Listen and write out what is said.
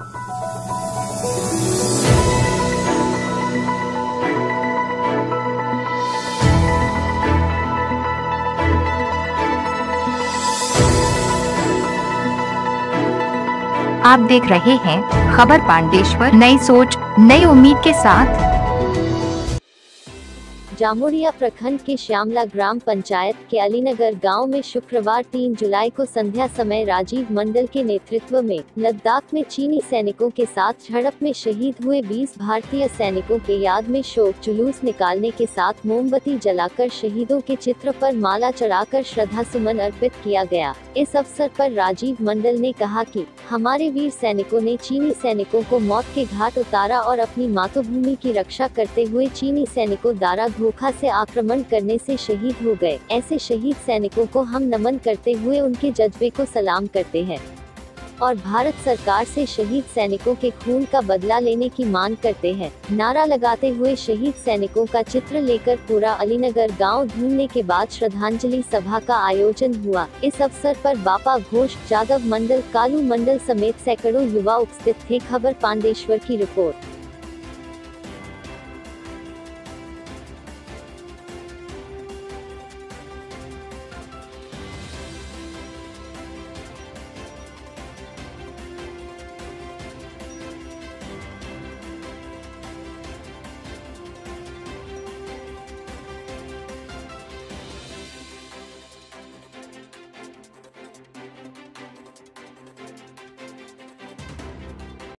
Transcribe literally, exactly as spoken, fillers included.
आप देख रहे हैं खबर पांडेश्वर, नई सोच नई उम्मीद के साथ। जामुड़िया प्रखंड के श्यामला ग्राम पंचायत के अलीनगर गांव में शुक्रवार तीन जुलाई को संध्या समय राजीव मंडल के नेतृत्व में लद्दाख में चीनी सैनिकों के साथ झड़प में शहीद हुए बीस भारतीय सैनिकों के याद में शोक जुलूस निकालने के साथ मोमबत्ती जलाकर शहीदों के चित्र पर माला चढ़ाकर श्रद्धा सुमन अर्पित किया गया। इस अवसर पर राजीव मंडल ने कहा कि हमारे वीर सैनिकों ने चीनी सैनिकों को मौत के घाट उतारा और अपनी मातृभूमि की रक्षा करते हुए चीनी सैनिकों द्वारा धोखा से आक्रमण करने से शहीद हो गए। ऐसे शहीद सैनिकों को हम नमन करते हुए उनके जज्बे को सलाम करते हैं और भारत सरकार से शहीद सैनिकों के खून का बदला लेने की मांग करते हैं। नारा लगाते हुए शहीद सैनिकों का चित्र लेकर पूरा अलीनगर गांव घूमने के बाद श्रद्धांजलि सभा का आयोजन हुआ। इस अवसर पर बापा घोष, जादव मंडल, कालू मंडल समेत सैकड़ों युवा उपस्थित थे। खबर पांडेश्वर की रिपोर्ट।